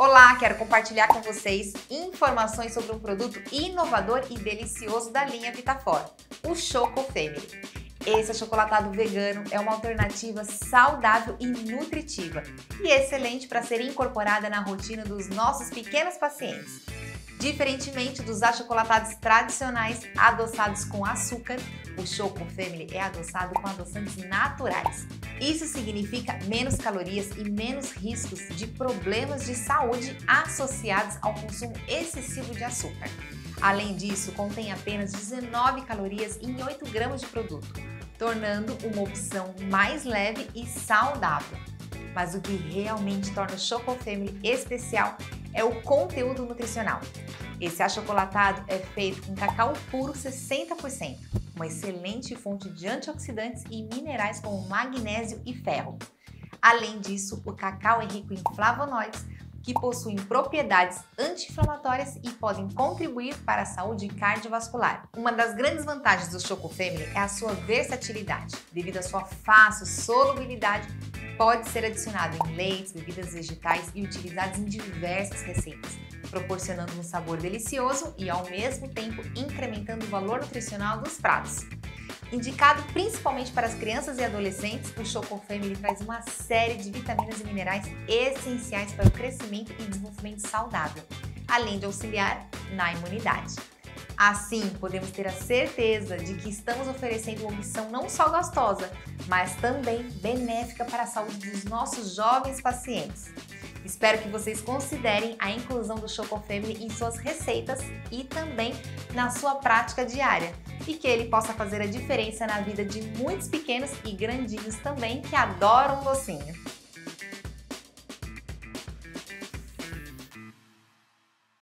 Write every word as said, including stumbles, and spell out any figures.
Olá, quero compartilhar com vocês informações sobre um produto inovador e delicioso da linha Vitafor, o Choco Family. Esse achocolatado vegano é uma alternativa saudável e nutritiva e excelente para ser incorporada na rotina dos nossos pequenos pacientes. Diferentemente dos achocolatados tradicionais adoçados com açúcar, o Choco Family é adoçado com adoçantes naturais. Isso significa menos calorias e menos riscos de problemas de saúde associados ao consumo excessivo de açúcar. Além disso, contém apenas dezenove calorias em oito gramas de produto, tornando uma opção mais leve e saudável. Mas o que realmente torna o Choco Family especial é o conteúdo nutricional. Esse achocolatado é feito com cacau puro sessenta por cento, uma excelente fonte de antioxidantes e minerais como magnésio e ferro. Além disso, o cacau é rico em flavonoides, que possuem propriedades anti-inflamatórias e podem contribuir para a saúde cardiovascular. Uma das grandes vantagens do Choco Family é a sua versatilidade. Devido à sua fácil solubilidade, pode ser adicionado em leites, bebidas vegetais e utilizados em diversas receitas, proporcionando um sabor delicioso e, ao mesmo tempo, incrementando o valor nutricional dos pratos. Indicado principalmente para as crianças e adolescentes, o Choco Family traz uma série de vitaminas e minerais essenciais para o crescimento e desenvolvimento saudável, além de auxiliar na imunidade. Assim, podemos ter a certeza de que estamos oferecendo uma opção não só gostosa, mas também benéfica para a saúde dos nossos jovens pacientes. Espero que vocês considerem a inclusão do Choco Family em suas receitas e também na sua prática diária, e que ele possa fazer a diferença na vida de muitos pequenos e grandinhos também que adoram um docinho.